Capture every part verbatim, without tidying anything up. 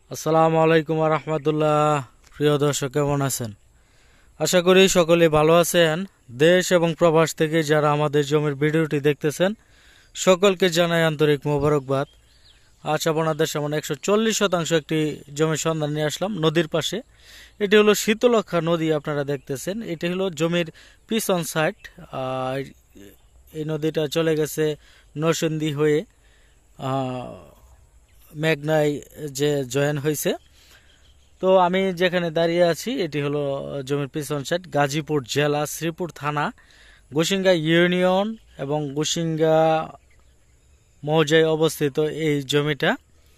আসসালামু আলাইকুম ওয়া রাহমাতুল্লাহ। প্রিয় দর্শক, কেমন আছেন? আশা করি সকলে ভালো আছেন। দেশ এবং প্রবাস থেকে যারা আমাদের জমির ভিডিওটি দেখতেছেন সকলকে জানাই আন্তরিক মোবারকবাদ। আজ আপনাদের সামনে একশো চল্লিশ শতাংশ একটি জমির সন্ধান নিয়ে আসলাম নদীর পাশে। এটি হলো শীতলক্ষা নদী, আপনারা দেখতেছেন। এটি হলো জমির পিছন সাইড। এই নদীটা চলে গেছে নরসিংদী হয়ে মেঘনায় যে জয়েন হয়েছে। তো আমি যেখানে দাঁড়িয়ে আছি এটি হলো জমির পিছন সাইড, গাজীপুর জেলা, শ্রীপুর থানা, গোসিঙ্গা ইউনিয়ন এবং গোসিঙ্গা মৌজায় অবস্থিত এই জমিটা।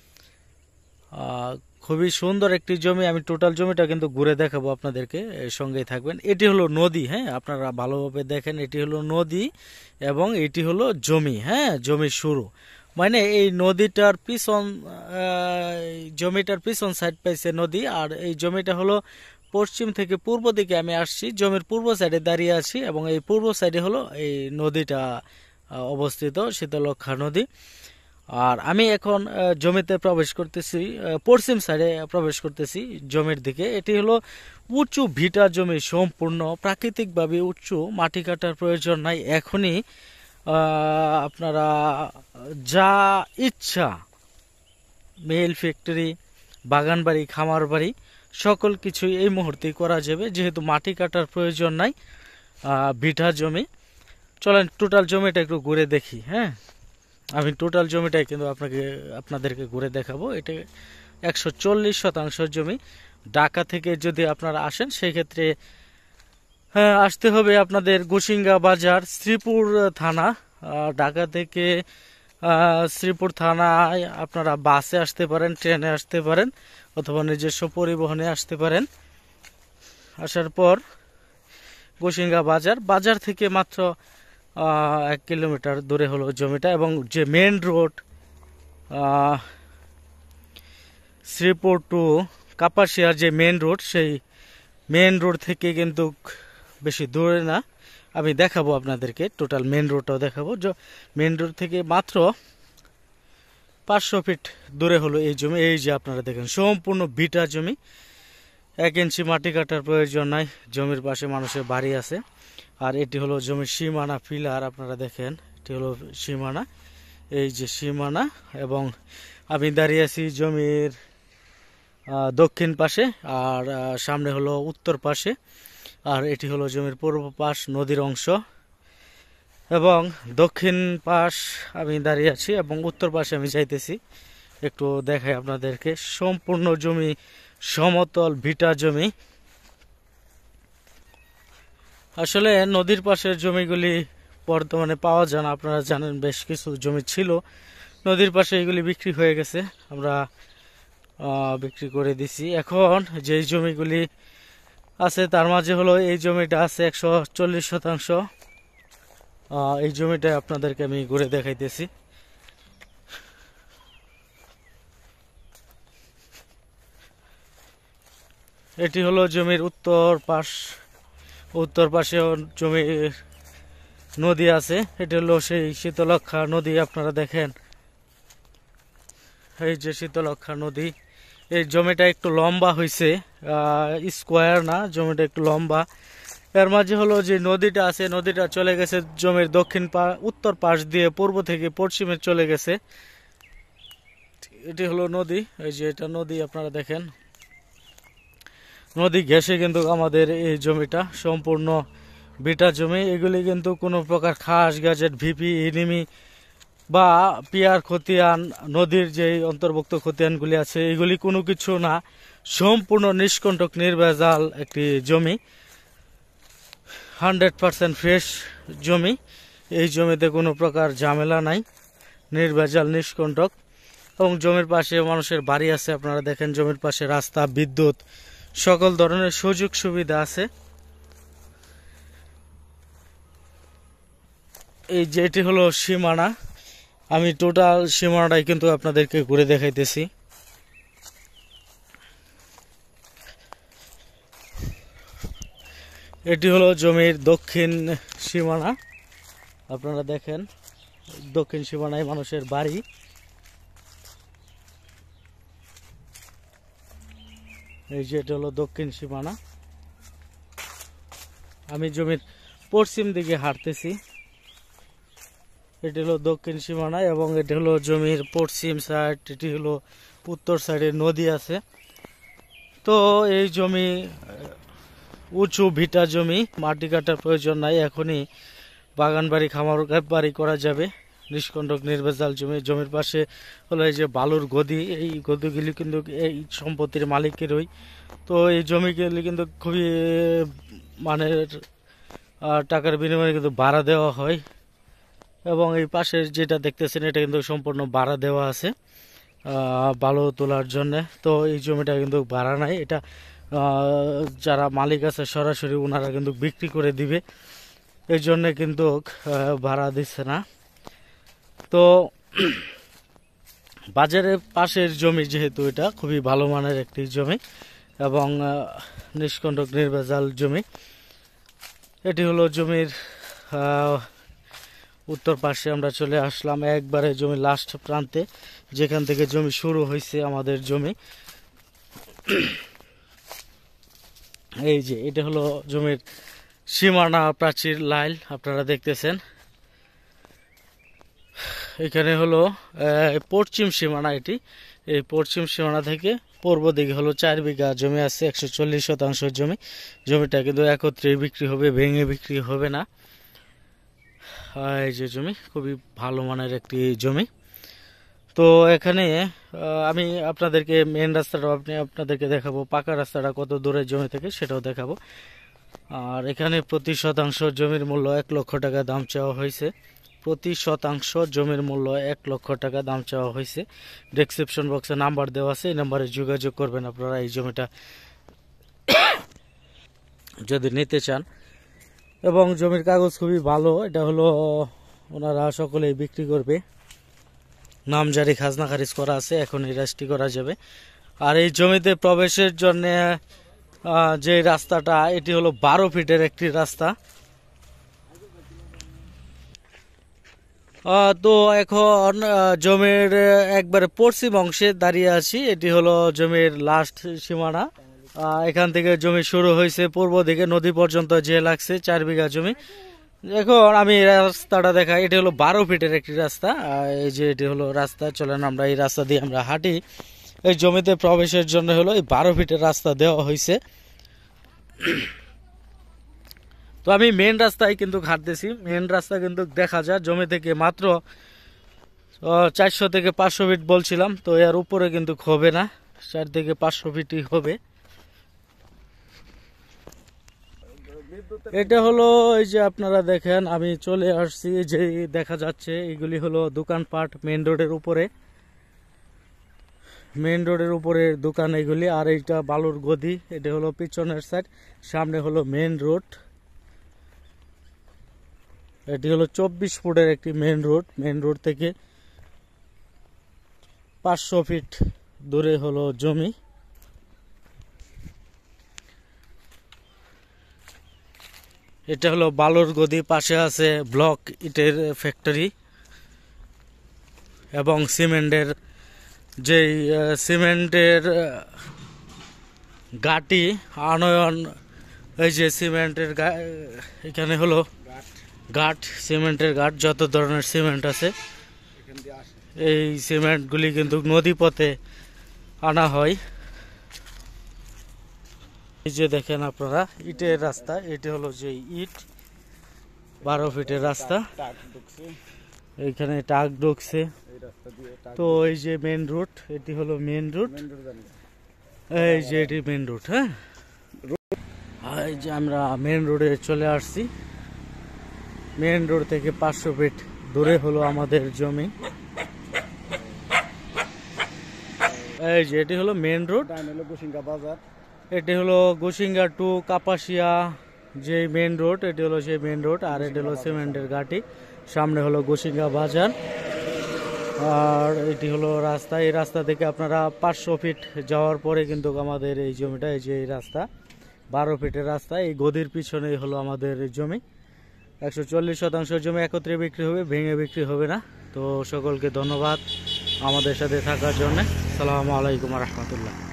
খুবই সুন্দর একটি জমি। আমি টোটাল জমিটা কিন্তু ঘুরে দেখাবো আপনাদেরকে, সঙ্গেই থাকবেন। এটি হলো নদী, হ্যাঁ, আপনারা ভালোভাবে দেখেন। এটি হলো নদী এবং এটি হলো জমি, হ্যাঁ, জমির শুরু। মানে এই নদীটার পিছন, জমিটার পিছন সাইড পাইছে নদী, আর এই জমিটা হলো পশ্চিম থেকে পূর্ব দিকে আমি আসছি। জমির পূর্ব সাইডে দাঁড়িয়ে আছি এবং এই পূর্ব সাইডে হলো এই নদীটা অবস্থিত, শীতলক্ষা নদী। আর আমি এখন জমিতে প্রবেশ করতেছি, পশ্চিম সাইডে প্রবেশ করতেছি জমির দিকে। এটি হলো উঁচু ভিটা জমি, সম্পূর্ণ প্রাকৃতিকভাবে উঁচু, মাটি কাটার প্রয়োজন নাই। এখনই আপনারা যা ইচ্ছা, মিল, ফ্যাক্টরি, বাগান বাড়ি, খামার বাড়ি, সকল কিছুই এই মুহূর্তে করা যাবে, যেহেতু মাটি কাটার প্রয়োজন নাই। ভিটা জমি। চলেন টোটাল জমিটা একটু ঘুরে দেখি। হ্যাঁ, আমি টোটাল জমিটাই কিন্তু আপনাকে আপনাদেরকে ঘুরে দেখাবো। এটা একশো চল্লিশ শতাংশ জমি। ঢাকা থেকে যদি আপনারা আসেন সেই ক্ষেত্রে হ্যাঁ আসতে হবে আপনাদের গোসিঙ্গা বাজার, শ্রীপুর থানা। ঢাকা থেকে শ্রীপুর থানায় আপনারা বাসে আসতে পারেন, ট্রেনে আসতে পারেন, অথবা নিজস্ব পরিবহনে আসতে পারেন। আসার পর গোসিঙ্গা বাজার, বাজার থেকে মাত্র এক কিলোমিটার দূরে হলো জমিটা। এবং যে মেন রোড শ্রীপুর টু কাপাসিয়ার যে মেন রোড, সেই মেন রোড থেকে কিন্তু বেশি দূরে না। আমি দেখাবো আপনাদেরকে, টোটাল মেন রোডটাও দেখাবো। মেন রোড থেকে মাত্র পাঁচশো ফিট দূরে হলো এই জমি। এই যে আপনারা দেখেন, সম্পূর্ণ ভিটা জমি, এক ইঞ্চি মাটি কাটার প্রয়োজন নাই। জমির পাশে মানুষের বাড়ি আছে। আর এটি হলো জমির সীমানা, পিলার, আপনারা দেখেন, এটি হলো সীমানা, এই যে সীমানা। এবং আমি দাঁড়িয়ে আছি জমির দক্ষিণ পাশে, আর সামনে হলো উত্তর পাশে। আর এটি হলো জমির পূর্ব পাশ, নদীর অংশ। এবং দক্ষিণ পাশ আমি দাঁড়িয়ে আছি এবং উত্তর পাশে আমি যাইতেছি। একটু দেখাই আপনাদেরকে, সম্পূর্ণ জমি সমতল ভিটা জমি। আসলে নদীর পাশের জমিগুলি বর্তমানে পাওয়া যায় না। আপনারা জানেন বেশ কিছু জমি ছিল নদীর পাশে, এগুলি বিক্রি হয়ে গেছে, আমরা বিক্রি করে দিছি। এখন যে জমিগুলি আছে তার মাঝে হলো এই জমিটা আছে একশো চল্লিশ শতাংশ। এই জমিটা আপনাদেরকে আমি ঘুরে দেখাইতেছি। এটি হলো জমির উত্তর পাশ, উত্তর পাশে জমির নদী আছে। এটি হলো সেই শীতলক্ষা নদী, আপনারা দেখেন, এই যে শীতলক্ষা নদী। এই জমিটা একটু লম্বা হয়েছে, স্কোয়ার না, জমিটা একটু লম্বা। এর মাঝে হলো যে নদীটা আছে, নদীটা চলে গেছে জমির দক্ষিণ পা উত্তর পাশ দিয়ে পূর্ব থেকে পশ্চিমে চলে গেছে। এটি হলো নদী, এই যে এটা নদী, আপনারা দেখেন। নদী ঘেঁষে কিন্তু আমাদের এই জমিটা সম্পূর্ণ ভিটা জমি। এগুলি কিন্তু কোনো প্রকার খাস, গ্যাজেট, ভিপি, ইনিমি বা পিয়ার খতিয়ান, নদীর যে অন্তর্ভুক্ত খতিয়ানগুলি আছে, এগুলি কোনো কিছু না। সম্পূর্ণ নিষ্কণ্টক, নির্ভেজাল একটি জমি, হান্ড্রেড পারসেন্ট ফ্রেশ জমি। এই জমিতে কোনো প্রকার ঝামেলা নাই, নির্ভেজাল, নিষ্কণ্টক। এবং জমির পাশে মানুষের বাড়ি আছে, আপনারা দেখেন। জমির পাশে রাস্তা, বিদ্যুৎ, সকল ধরনের সুযোগ সুবিধা আছে। এই যে এটি হলো সীমানা। আমি টোটাল সীমানাটাই কিন্তু আপনাদেরকে ঘুরে দেখাইতেছি। এটি হলো জমির দক্ষিণ সীমানা, আপনারা দেখেন। দক্ষিণ সীমানায় মানুষের বাড়ি। এই যে এটা হলো দক্ষিণ সীমানা। আমি জমির পশ্চিম দিকে হাঁটতেছি। এটি হলো দক্ষিণ সীমানা এবং এটি হলো জমির পশ্চিম সাইড, এটি হলো উত্তর সাইডে নদী আছে। তো এই জমি উঁচু ভিটা জমি, মাটি কাটার প্রয়োজন নাই, এখনই বাগান বাড়ি খামার বাড়ি করা যাবে। নিষ্কণ্টক নির্ভেজাল জমি। জমির পাশে হলো এই যে বালুর গদি, এই গদিগুলি কিন্তু এই সম্পত্তির মালিকেরই। তো এই জমিগুলি কিন্তু খুবই মানের টাকার বিনিময়ে কিন্তু ভাড়া দেওয়া হয় এবং এই পাশে যেটা দেখতেছেন এটা কিন্তু সম্পূর্ণ ভাড়া দেওয়া আছে বালু তোলার জন্য। তো এই জমিটা কিন্তু ভাড়া নাই, এটা যারা মালিক আছে সরাসরি ওনারা কিন্তু বিক্রি করে দিবে, এই জন্য কিন্তু ভাড়া দিচ্ছে না। তো বাজারের পাশের জমি যেহেতু এটা খুবই ভালো মানের একটি জমি এবং নিষ্কণ্টক নির্ভেজাল জমি। এটি হলো জমির উত্তর পাশে আমরা চলে আসলাম, একবারে জমি লাস্ট প্রান্তে, যেখান থেকে জমি শুরু হয়েছে আমাদের জমি। এই যে এটা হলো জমির সীমানা প্রাচীর লাইন আপনারা দেখতেছেন। এখানে হলো পশ্চিম সীমানা, এটি এই পশ্চিম সীমানা থেকে পূর্ব দিকে হলো চার বিঘা জমি আছে, একশো চল্লিশ শতাংশ জমি। জমিটা কিন্তু একত্রে বিক্রি হবে, ভেঙে বিক্রি হবে না। এই যে জমি খুবই ভালো মানের একটি জমি। তো এখানে আমি আপনাদেরকে মেন রাস্তাটা আপনি আপনাদেরকে দেখাবো, পাকা রাস্তাটা কত দূরের জমি থেকে সেটাও দেখাবো। আর এখানে প্রতি শতাংশ জমির মূল্য এক লক্ষ টাকা দাম চাওয়া হয়েছে। প্রতি শতাংশ জমির মূল্য এক লক্ষ টাকা দাম চাওয়া হয়েছে। ডেসক্রিপশন বক্সে নাম্বার দেওয়া আছে, এই নাম্বারে যোগাযোগ করবেন আপনারা এই জমিটা যদি নিতে চান। এবং জমির কাগজ খুবই ভালো, এটা হলো ওনারা সকলেই বিক্রি করবে। নামজারি খাজনা খারিজ করা আছে, এখন এই রেজিস্ট্রি করা যাবে। আর এই জমিতে প্রবেশের জন্য যে রাস্তাটা, এটি হলো বারো ফিটের একটি রাস্তা। তো এখন জমির একবারে পশ্চিম অংশে দাঁড়িয়ে আছি, এটি হলো জমির লাস্ট সীমানা। এখান থেকে জমি শুরু হয়েছে, পূর্ব দিকে নদী পর্যন্ত যে লাগছে চার বিঘা জমি। এখন আমি রাস্তাটা দেখাই, এটি হলো বারো ফিটের একটি রাস্তা। এই যে এটি হলো রাস্তা, চলেন আমরা এই রাস্তা দিয়ে আমরা হাঁটি। এই জমিতে প্রবেশের জন্য হলো এই বারো ফিটের রাস্তা দেওয়া হয়েছে। তো আমি মেন রাস্তায় কিন্তু হাঁটতেছি, মেন রাস্তা কিন্তু দেখা যায় জমি থেকে মাত্র চারশো থেকে পাঁচশো ফিট বলছিলাম, তো এর উপরে কিন্তু হবে না, চার থেকে পাঁচশো ফিটই হবে। এটা হলো এই যে আপনারা দেখেন আমি চলে আসছি, যে দেখা যাচ্ছে এগুলি হলো দোকানপাট মেন রোডের উপরে, মেন রোডের উপরে দোকান এগুলি। আর এইটা বালুর গদি, এটা হলো পিছনের সাইড, সামনে হলো মেন রোড। এটি হলো চব্বিশ ফুটের একটি মেন রোড। মেন রোড থেকে পাঁচশো ফিট দূরে হলো জমি। এটা হলো বালুর গদি, পাশে আছে ব্লক ইটের ফ্যাক্টরি এবং সিমেন্টের যেই সিমেন্টের গাটি আনয়ন, এই যে সিমেন্টের এখানে হলো গাট, সিমেন্টের গাট, যত ধরনের সিমেন্ট আছে এই সিমেন্টগুলি কিন্তু নদী পথে আনা হয়। এই যে দেখেন আপনারা ইটের রাস্তা, এটি হলো যে ইট, বারো ফিটের রাস্তা, এইখানে টাক ঢুকছে। তো এই যে মেন রোড, এটি হলো মেন রোড, এই যে এটি মেন রোড। হ্যাঁ, এই যে আমরা মেন রোডে চলে আসছি। মেন রোড থেকে পাঁচশো ফিট দূরে হলো আমাদের জমি। এই যে এটি হলো মেন রোড, বাজার, এটি হলো গোসিঙ্গা টু কাপাসিয়া যে মেন রোড, এটি হলো সেই মেন রোড। আর এটি হলো সিমেন্টের ঘাটি, সামনে হলো গোসিঙ্গা বাজার। আর এটি হলো রাস্তা, এই রাস্তা থেকে আপনারা পাঁচশো ফিট যাওয়ার পরে কিন্তু আমাদের এই জমিটা, এই যে এই রাস্তা বারো ফিটের রাস্তা, এই গদির পিছনেই হলো আমাদের জমি। একশো চল্লিশ শতাংশ জমি একত্রে বিক্রি হবে, ভেঙে বিক্রি হবে না। তো সকলকে ধন্যবাদ আমাদের সাথে থাকার জন্য। আসসালামু আলাইকুম রহমতুল্লাহ।